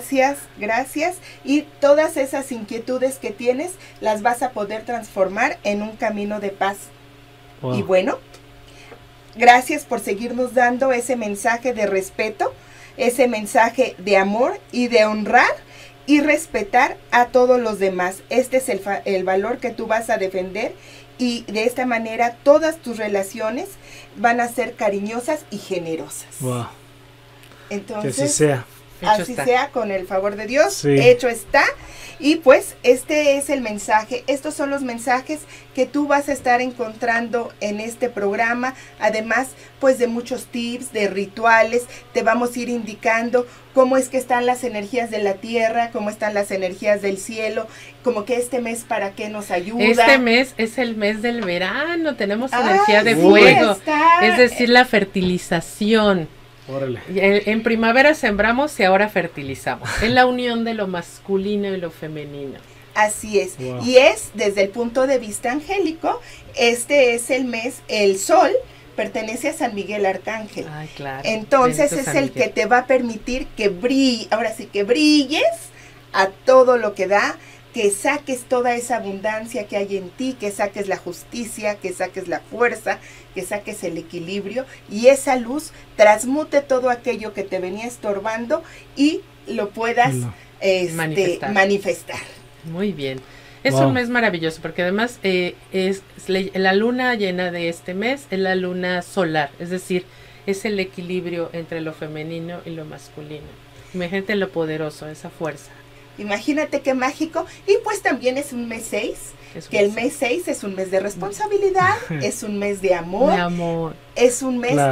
Y todas esas inquietudes que tienes las vas a poder transformar en un camino de paz. Y bueno, gracias por seguirnos dando ese mensaje de respeto, ese mensaje de amor y de honrar y respetar a todos los demás. Este es el valor que tú vas a defender y de esta manera todas tus relaciones van a ser cariñosas y generosas. Wow. Entonces, que así sea. Así sea, con el favor de Dios, hecho está. Y pues este es el mensaje, estos son los mensajes que tú vas a estar encontrando en este programa, además pues de muchos tips, de rituales, te vamos a ir indicando cómo es que están las energías de la tierra, cómo están las energías del cielo, como que este mes para qué nos ayuda. Este mes es el mes del verano, tenemos energía de fuego, es decir, la fertilización. Órale. En primavera sembramos y ahora fertilizamos. Es la unión de lo masculino y lo femenino. Así es. Wow. Y es desde el punto de vista angélico, este es el mes, el sol pertenece a San Miguel Arcángel. Ay, claro. Entonces es el que te va a permitir que brille, ahora sí que brilles a todo lo que da, que saques toda esa abundancia que hay en ti, que saques la justicia, que saques la fuerza, que saques el equilibrio y esa luz transmute todo aquello que te venía estorbando y lo puedas manifestar. Muy bien. Es un mes maravilloso porque además es la luna llena de este mes, es la luna solar, es decir, es el equilibrio entre lo femenino y lo masculino. Imagínate lo poderoso, esa fuerza. Imagínate qué mágico. Y pues también es un mes 6, que el mes 6 es un mes de responsabilidad, es un mes de amor, es un mes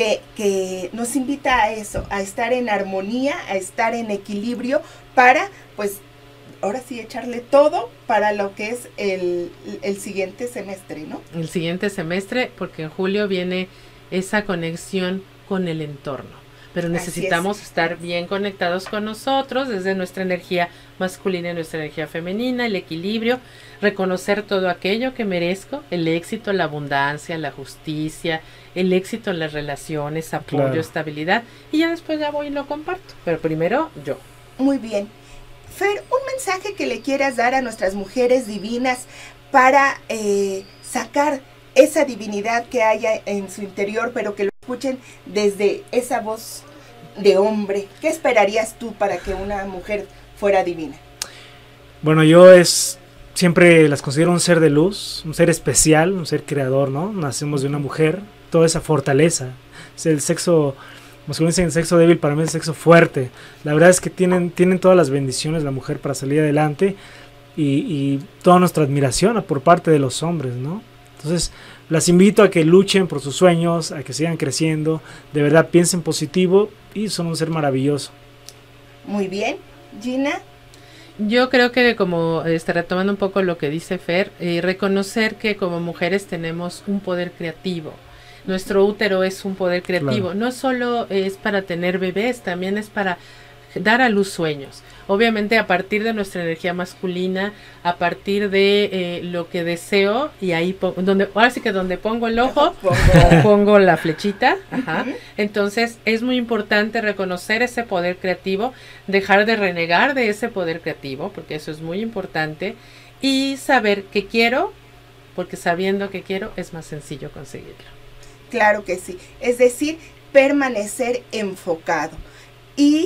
que nos invita a eso, a estar en armonía, a estar en equilibrio para, pues, ahora sí echarle todo para lo que es el siguiente semestre, ¿no? El siguiente semestre, porque en julio viene esa conexión con el entorno. Pero necesitamos estar bien conectados con nosotros, desde nuestra energía masculina y nuestra energía femenina, el equilibrio, reconocer todo aquello que merezco, el éxito, la abundancia, la justicia, el éxito en las relaciones, apoyo, estabilidad, y ya después ya voy y lo comparto. Pero primero yo. Muy bien. Fer, un mensaje que le quieras dar a nuestras mujeres divinas para sacar esa divinidad que haya en su interior, pero que lo escuchen desde esa voz de hombre. ¿Qué esperarías tú para que una mujer fuera divina? Bueno, yo siempre las considero un ser de luz, un ser especial, un ser creador, ¿no? Nacemos de una mujer, toda esa fortaleza. Es el sexo, como dicen, el sexo débil para mí es el sexo fuerte. La verdad es que tienen todas las bendiciones la mujer para salir adelante y toda nuestra admiración por parte de los hombres, ¿no? Entonces, las invito a que luchen por sus sueños, a que sigan creciendo, de verdad piensen positivo y son un ser maravilloso. Muy bien, Gina. Yo creo que como retomando un poco lo que dice Fer, reconocer que como mujeres tenemos un poder creativo. Nuestro útero es un poder creativo, no solo es para tener bebés, también es para dar a luz sueños. Obviamente a partir de nuestra energía masculina, a partir de lo que deseo, y ahí ahora sí que donde pongo el ojo, pongo la flechita. Ajá. Entonces es muy importante reconocer ese poder creativo, dejar de renegar de ese poder creativo, porque eso es muy importante, y saber que quiero, porque sabiendo que quiero es más sencillo conseguirlo. Claro que sí, es decir, permanecer enfocado y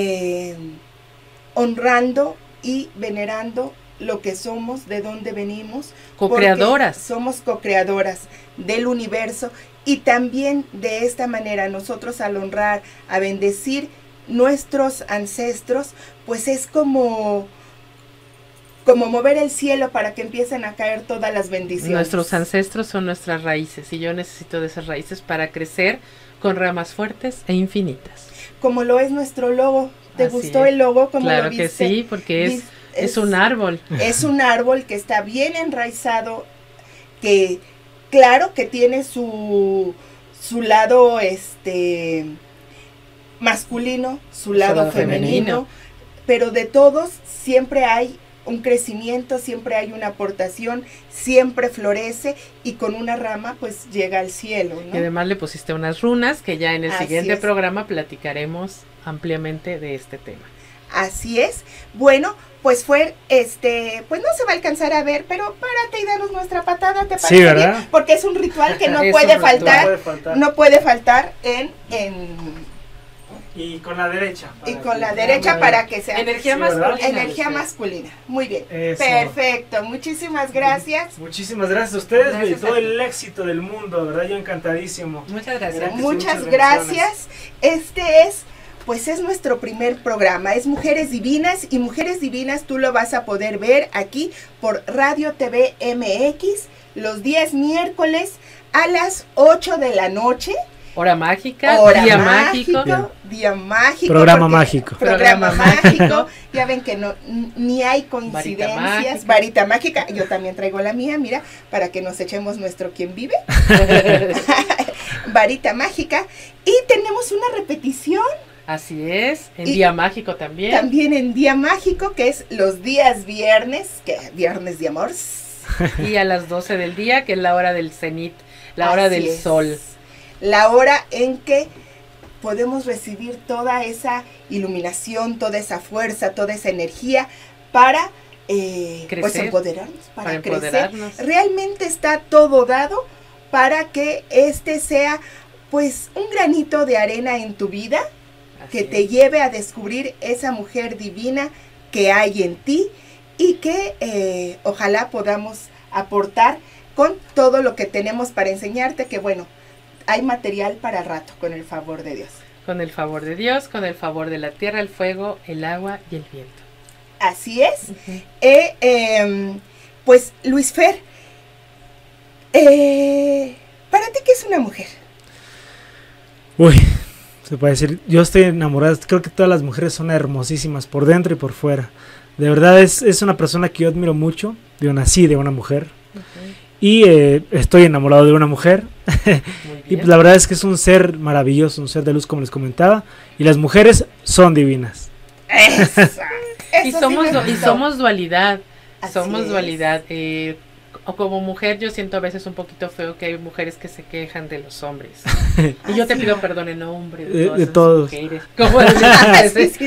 honrando y venerando lo que somos, de dónde venimos. Co-creadoras. Somos co-creadoras del universo y también de esta manera nosotros al honrar, a bendecir nuestros ancestros, pues es como mover el cielo para que empiecen a caer todas las bendiciones. Nuestros ancestros son nuestras raíces y yo necesito de esas raíces para crecer con ramas fuertes e infinitas. Como lo es nuestro logo. ¿Te gustó el logo? Como claro lo viste? Que sí, porque es un árbol. Es un árbol que está bien enraizado, que claro que tiene su lado masculino, su lado femenino, pero de todos siempre hay un crecimiento, siempre hay una aportación, siempre florece y con una rama pues llega al cielo, ¿no? Y además le pusiste unas runas que ya en el siguiente programa platicaremos ampliamente de este tema. Así es. Bueno, pues fue pues no se va a alcanzar a ver, pero párate y danos nuestra patada, ¿te parece? Sí, ¿verdad? Bien? Porque es un ritual que no puede faltar, no puede faltar en y con la derecha. Y con la derecha para que sea energía masculina. Energía masculina. Muy bien. Eso. Perfecto. Muchísimas gracias. Muchísimas gracias a ustedes Gracias y todo el éxito del mundo, ¿verdad? Yo encantadísimo. Muchas gracias. Muchas gracias. Pues es nuestro primer programa, es Mujeres Divinas, y Mujeres Divinas tú lo vas a poder ver aquí por Radio TV MX los días miércoles a las 8 de la noche. Hora mágica, día mágico. Programa mágico. Programa mágico. Ya ven que ni hay coincidencias. Varita mágica. Yo también traigo la mía, mira, para que nos echemos nuestro ¿Quién vive? Varita mágica. Y tenemos una repetición. Así es, en Día Mágico también. También en Día Mágico, que es los días viernes, que viernes de amor. Y a las 12 del día, que es la hora del cenit, la hora del sol. La hora en que podemos recibir toda esa iluminación, toda esa fuerza, toda esa energía para pues empoderarnos, para crecer. Realmente está todo dado para que sea pues un granito de arena en tu vida, que te lleve a descubrir esa mujer divina que hay en ti y que ojalá podamos aportar con todo lo que tenemos para enseñarte, que bueno, hay material para rato, con el favor de Dios. Con el favor de Dios, con el favor de la tierra, el fuego, el agua y el viento. Así es. Pues Luis Fer, ¿para ti qué es una mujer? Uy, se puede decir, yo estoy enamorada, creo que todas las mujeres son hermosísimas por dentro y por fuera. De verdad es una persona que yo admiro mucho, nací de una mujer. Y estoy enamorado de una mujer. Y la verdad es que es un ser maravilloso, un ser de luz, como les comentaba. Y las mujeres son divinas. Y somos dualidad. Así somos es. dualidad. O como mujer yo siento a veces un poquito feo que hay mujeres que se quejan de los hombres. Y yo te pido perdón en nombre de todos. ¿Cómo Sí, sí, sí.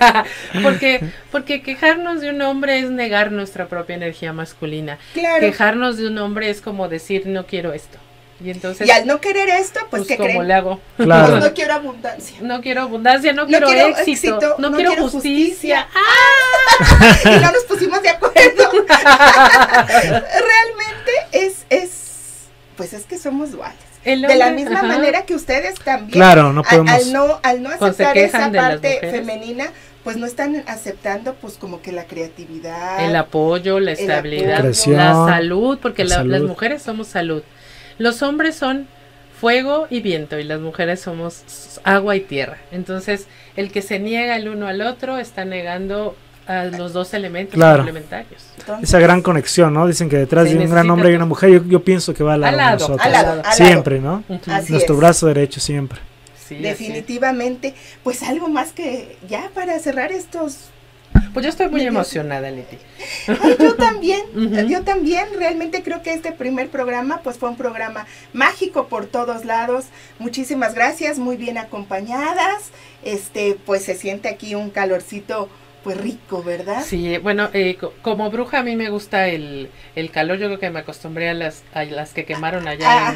Porque quejarnos de un hombre es negar nuestra propia energía masculina. Claro. Quejarnos de un hombre es como decir no quiero esto. Y entonces, Y al no querer esto, pues ¿qué ¿cómo creen? le hago? Claro. No quiero abundancia. No quiero abundancia, no quiero éxito, no quiero justicia. Y no nos pusimos de acuerdo. Realmente pues es que somos duales. De la misma manera que ustedes también. Claro, no podemos. Al no aceptar esa de las parte mujeres. femenina, pues no están aceptando pues como que la creatividad. El apoyo, la estabilidad, Creación, la salud, porque la salud. las mujeres somos salud. Los hombres son fuego y viento y las mujeres somos agua y tierra. Entonces, el que se niega el uno al otro está negando a los dos elementos complementarios. Entonces, Esa gran conexión, ¿no? Dicen que detrás Se de un gran necesita hombre hay una mujer. Yo pienso que va al lado de nosotros. al lado. Siempre, ¿no? Así Nuestro es. brazo derecho siempre. Sí, así definitivamente. Pues algo más que ya para cerrar estos. es. Pues yo estoy muy emocionada, Leti. Ay, yo también, realmente creo que este primer programa pues fue un programa mágico por todos lados. Muchísimas gracias, muy bien acompañadas. Pues se siente aquí un calorcito pues rico, ¿verdad? Sí, bueno, como bruja a mí me gusta el calor. Yo creo que me acostumbré a las que quemaron allá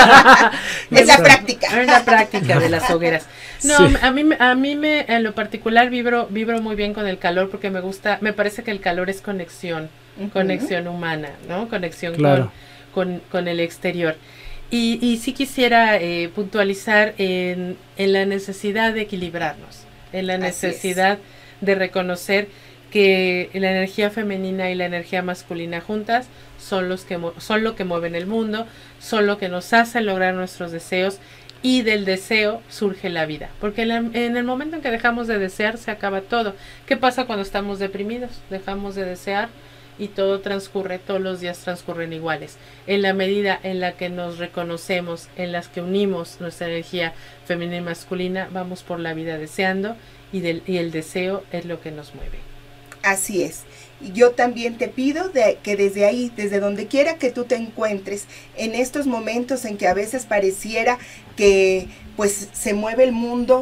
Es la práctica. Es la práctica de las hogueras. No, Sí. a mí en lo particular vibro muy bien con el calor porque me parece que el calor es conexión humana, ¿no? Conexión Claro. con el exterior. Y sí quisiera puntualizar en la necesidad de equilibrarnos, en la necesidad de reconocer que la energía femenina y la energía masculina juntas son lo que mueven el mundo, son lo que nos hace lograr nuestros deseos, y del deseo surge la vida, porque en el momento en que dejamos de desear se acaba todo. ¿Qué pasa cuando estamos deprimidos? Dejamos de desear y todo transcurre, todos los días transcurren iguales. En la medida en la que nos reconocemos, en las que unimos nuestra energía femenina y masculina, vamos por la vida deseando, y el deseo es lo que nos mueve. Así es. Y yo también te pido que desde ahí, desde donde quiera que tú te encuentres, en estos momentos en que a veces pareciera que pues se mueve el mundo,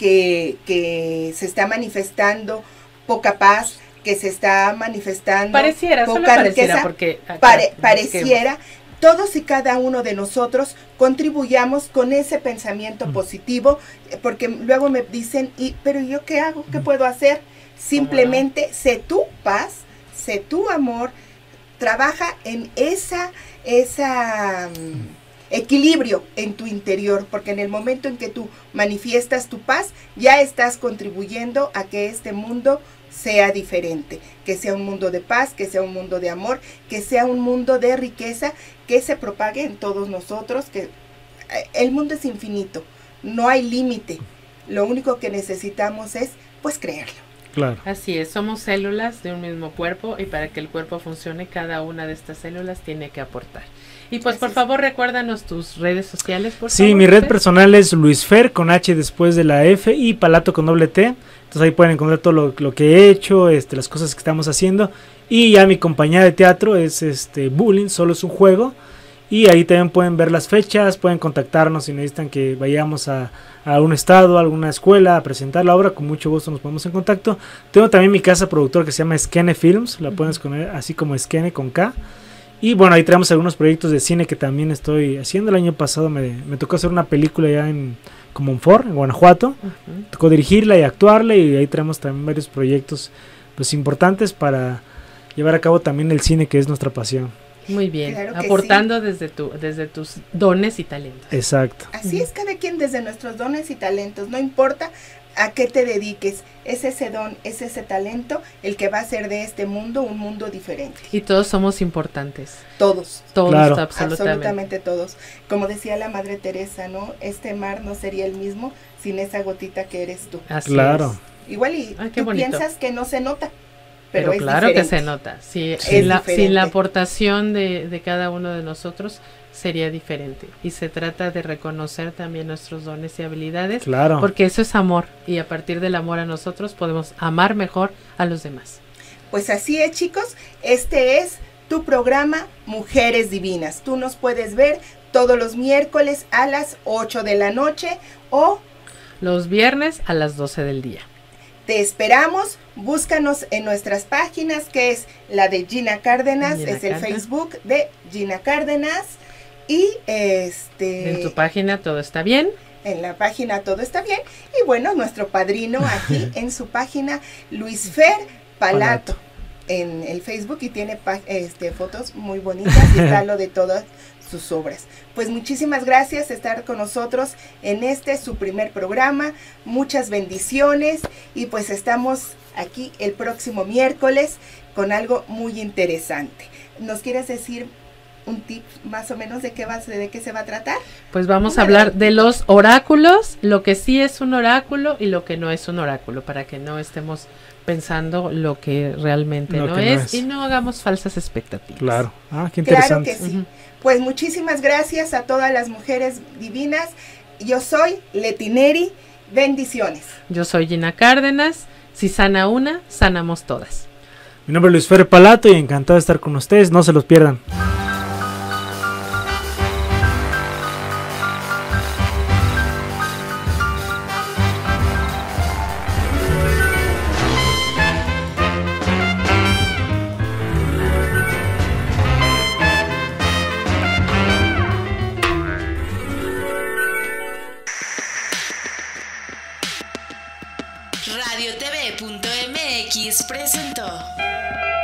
que se está manifestando poca paz, que se está manifestando Pareciera, solo poca pareciera, riqueza, porque pareciera, todos y cada uno de nosotros contribuyamos con ese pensamiento positivo, porque luego me dicen, pero ¿yo qué hago? ¿Qué puedo hacer? Simplemente sé tu paz, sé tu amor, trabaja en esa equilibrio en tu interior, porque en el momento en que tú manifiestas tu paz, ya estás contribuyendo a que este mundo sea diferente, que sea un mundo de paz, que sea un mundo de amor, que sea un mundo de riqueza, que se propague en todos nosotros, que el mundo es infinito, no hay límite, lo único que necesitamos es pues creerlo. Claro. Así es, somos células de un mismo cuerpo, y para que el cuerpo funcione, cada una de estas células tiene que aportar. Y pues por favor recuérdanos tus redes sociales, por favor. Sí, mi red personal es Luis Fer con H después de la F y Palato con doble T. Entonces ahí pueden encontrar todo lo que he hecho, las cosas que estamos haciendo. Y ya mi compañía de teatro es Bullying, solo es un juego. Y ahí también pueden ver las fechas, pueden contactarnos si necesitan que vayamos a un estado, a alguna escuela a presentar la obra. Con mucho gusto nos ponemos en contacto. Tengo también mi casa productora que se llama Skene Films, la pueden escoger así como Skene con K. Y bueno, ahí tenemos algunos proyectos de cine que también estoy haciendo. El año pasado me tocó hacer una película ya en Comonfort, en Guanajuato. Tocó dirigirla y actuarla, y ahí tenemos también varios proyectos pues importantes para llevar a cabo también el cine, que es nuestra pasión. Muy bien, Claro que aportando desde tus dones y talentos. Exacto. Así es, cada quien desde nuestros dones y talentos, no importa, a qué te dediques. Es ese don, es ese talento el que va a hacer de este mundo un mundo diferente. Y todos somos importantes. Todos. Todos, claro. Absolutamente todos. Como decía la Madre Teresa, ¿no? Este mar no sería el mismo sin esa gotita que eres tú. Así Claro. es. Igual y Ay, qué tú bonito. piensas que no se nota, Pero es claro diferente. que se nota. Es Sin la diferente. aportación de cada uno de nosotros sería diferente. Y se trata de reconocer también nuestros dones y habilidades. Claro. Porque eso es amor. Y a partir del amor a nosotros podemos amar mejor a los demás. Pues así es, chicos, este es tu programa Mujeres Divinas. Tú nos puedes ver todos los miércoles a las 8 de la noche o Los viernes a las 12 del día. te esperamos. Búscanos en nuestras páginas, que es la de Gina Cárdenas, Gina es el Cárdenas. Facebook de Gina Cárdenas. Y En tu página todo está bien. en la página todo está bien. Y bueno, nuestro padrino aquí en su página, Luis Fer Palato, en el Facebook, y tiene fotos muy bonitas y está lo de todas sus obras. Pues muchísimas gracias por estar con nosotros en su primer programa. Muchas bendiciones y pues estamos aquí el próximo miércoles con algo muy interesante. ¿Nos quieres decir un tip más o menos de qué se va a tratar? Pues vamos a hablar de los oráculos, lo que sí es un oráculo y lo que no es un oráculo, para que no estemos pensando lo que realmente no es y no hagamos falsas expectativas. Claro. Ah, qué Claro interesante. que sí. Pues muchísimas gracias a todas las mujeres divinas. Yo soy Leti Neri. Bendiciones. Yo soy Gina Cárdenas. Si sana una, sanamos todas. Mi nombre es Luis Fer Palato y encantado de estar con ustedes. No se los pierdan. RadioTV.mx presentó